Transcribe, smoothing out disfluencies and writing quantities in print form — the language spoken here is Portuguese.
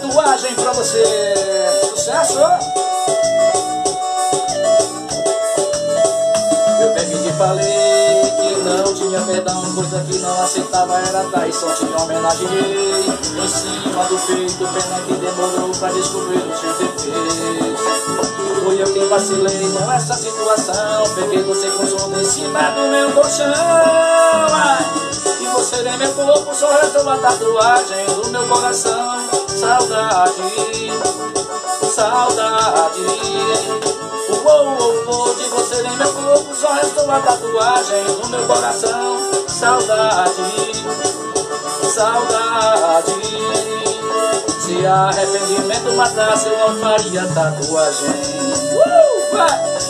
tatuagem pra você. Sucesso! Eu peguei e te falei que não tinha perdão, coisa que não aceitava era traição. Te homenageei em cima do peito, pena que demorou pra descobrir os seus defeitos. Fui eu quem vacilei com essa situação, peguei você com sono em cima do meu colchão. E você nem meu corpo, só resta uma tatuagem do meu coração. Saudade, saudade. De você nem meu corpo, só resta uma tatuagem do meu coração. Saudade, saudade. Se arrependimento matasse, eu não faria tatuagem. Vai!